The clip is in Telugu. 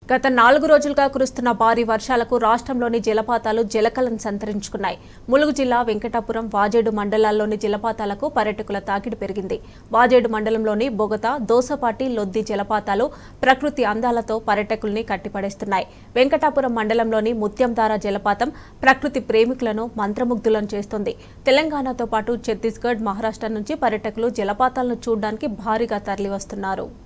గత 4 రోజులుగా కురుస్తున్న భారీ వర్షాలకు రాష్ట్రంలోని జలపాతాలు జలకలను సంతరించుకున్నాయి. ములుగు జిల్లా వెంకటాపురం, వాజేడు మండలాల్లోని జలపాతాలకు పర్యాటకుల తాకిడి పెరిగింది. వాజేడు మండలంలోని బొగత, దోసపాటి, లొద్ది జలపాతాలు ప్రకృతి అందాలతో పర్యాటకుల్ని కట్టిపడేస్తున్నాయి. వెంకటాపురం మండలంలోని ముత్యంధార జలపాతం ప్రకృతి ప్రేమికులను మంత్రముగ్ధులను చేస్తోంది. తెలంగాణతో పాటు ఛత్తీస్గఢ్, మహారాష్ట్ర నుంచి పర్యాటకులు జలపాతాలను చూడడానికి భారీగా తరలివస్తున్నారు.